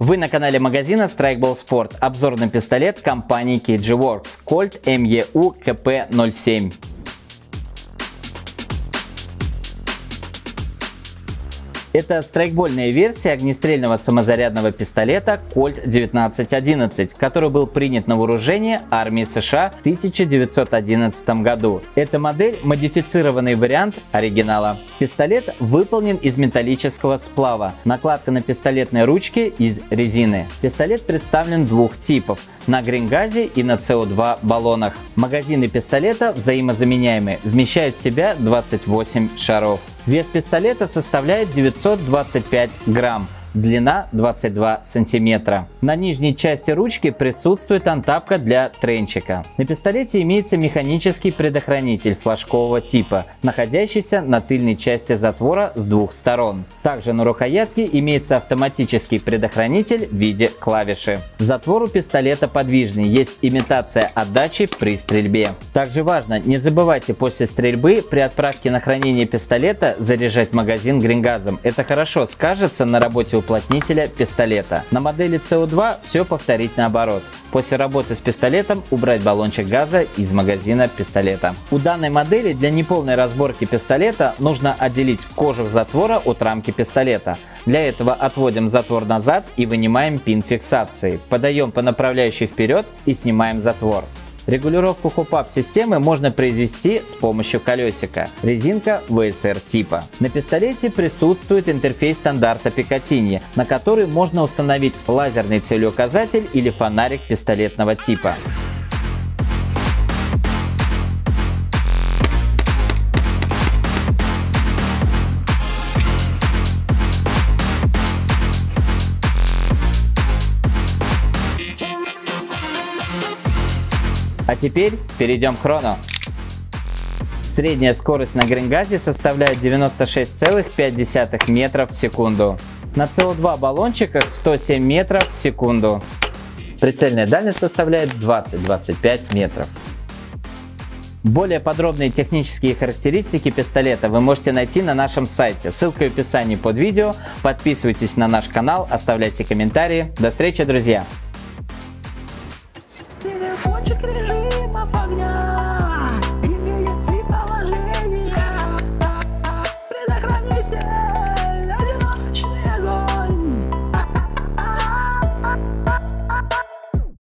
Вы на канале магазина Strikeball Sport. Обзор на пистолет компании KG-Works Colt MEU KP07. Это страйкбольная версия огнестрельного самозарядного пистолета Colt 1911, который был принят на вооружение армии США в 1911 году. Эта модель – модифицированный вариант оригинала. Пистолет выполнен из металлического сплава. Накладка на пистолетной ручке из резины. Пистолет представлен двух типов – на грин-газе и на СО2 баллонах. Магазины пистолета взаимозаменяемые, вмещают в себя 28 шаров. Вес пистолета составляет 925 грамм. Длина 22 сантиметра. На нижней части ручки присутствует антапка для тренчика. На пистолете имеется механический предохранитель флажкового типа, находящийся на тыльной части затвора с двух сторон. Также на рукоятке имеется автоматический предохранитель в виде клавиши. Затвор у пистолета подвижный, есть имитация отдачи при стрельбе. Также важно, не забывайте после стрельбы при отправке на хранение пистолета заряжать магазин грин-газом. Это хорошо скажется на работе уплотнителя пистолета. На модели СО2 все повторить наоборот. После работы с пистолетом убрать баллончик газа из магазина пистолета. У данной модели для неполной разборки пистолета нужно отделить кожух затвора от рамки пистолета. Для этого отводим затвор назад и вынимаем пин фиксации. Подаем по направляющей вперед и снимаем затвор. Регулировку хоп-ап системы можно произвести с помощью колесика. Резинка VSR типа. На пистолете присутствует интерфейс стандарта Picatinny, на который можно установить лазерный целеуказатель или фонарик пистолетного типа. А теперь перейдем к хрону. Средняя скорость на грин-газе составляет 96,5 метров в секунду. На СО2 баллончиках 107 метров в секунду. Прицельная дальность составляет 20-25 метров. Более подробные технические характеристики пистолета вы можете найти на нашем сайте. Ссылка в описании под видео. Подписывайтесь на наш канал, оставляйте комментарии. До встречи, друзья!